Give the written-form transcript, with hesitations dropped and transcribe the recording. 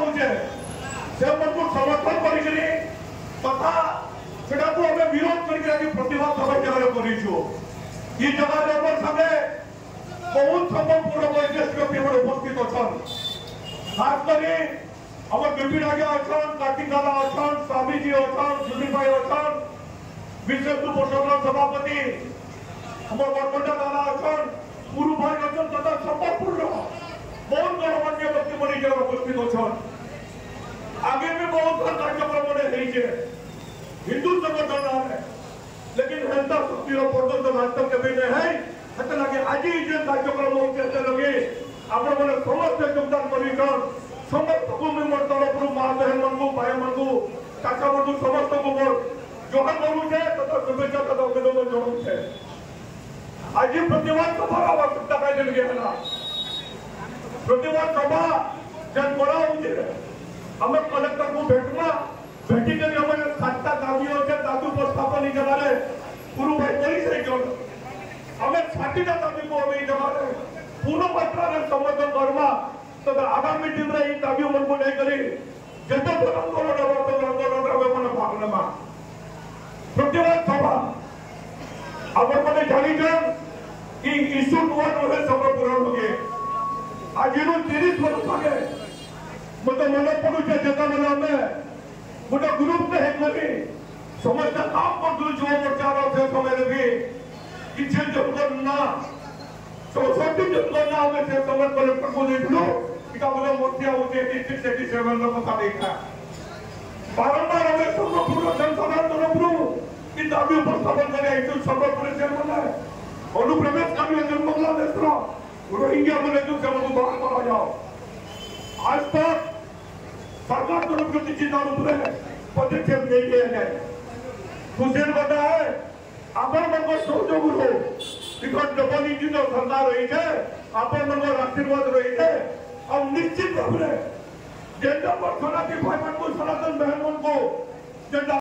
होचे से को समर्थन करी तथा सेटा को हमें विरोध करके प्रतिवाद सब जगह करिछु ई जगह रे हमर संगे बहुत संबलपुर वैज्ञानिक पेपर उपस्थित अछन खास करी हमर डिप्टी राजा अछन कार्तिक दादा अछन स्वामी जी अछन सुधीर भाई अछन विशेष परिषद सभापति हमर बरकंडा दादा अछन गुरु भाई अछन तथा संबलपुर बहुत गणमान्य व्यक्ति बनी जगह उपस्थित अछन आगे भी बहुत कार्यक्रम होने हिंदू संगठन है लेकिन हेल्थ शक्ति पर्यटन राष्ट्र के भी है हते लगे आज जे कार्यक्रम होते लगे आपण माने समस्त योगदान करिकन समस्त को मेंबर तरफ मां बहन मन को भाई मन को काका मन को समस्त को जोहर करू छे तथा शुभेच्छा तथा अभिनंदन जणाऊ छे आज प्रतिवाद सभा आवश्यकता काय लगे है प्रतिवाद सभा जन बड़ा होती है हमें कलेक्टर को भेटी कर हमें 7टा दाबी होते दाबी उपस्थापन ही जगह रे गुरु भाई करी से जोड़ हमें 60टा दाबी को हमें जगह रे पूर्ण मात्रा रे समर्थन करवा तो आगामी दिन रे ई दाबी मन को नहीं करी जते आंदोलन रे मन भाग लेमा प्रतिवाद सभा अपन मने जानी जन कि इशू वन होले सब पूर्ण हो गए आज इनो 30 वर्ष आगे मत मन पड़ुचे जगह मन हमें गोटे ग्रुप है करी समस्त काम कर जो प्रचार से समय भी किसी जन ना 64 जन ना हमें से समय कलेक्टर को देखलो इटा बोले मोतिया होते 86 लो कथा देखा बारंबार हमें संबलपुर जनसाधारण तरफ की दाबी उपस्थापन करे इतो संबलपुर चेयरमैन है अनुप्रवेश कार्य जन बांग्लादेश रो रोहिंग्या बोले जो सब को बाहर करा जाओ आज तक सरकार तरफ से चिंता ऊपर पदक्षेप नहीं लिया जाए हुसैन बता है अपन मन को सहयोग हो टिकट डबल इंजिन सरकार रही है अपन मन को आशीर्वाद रही है और निश्चित रूप से जेंडर पर सनातन भाई मन को सनातन बहन मन को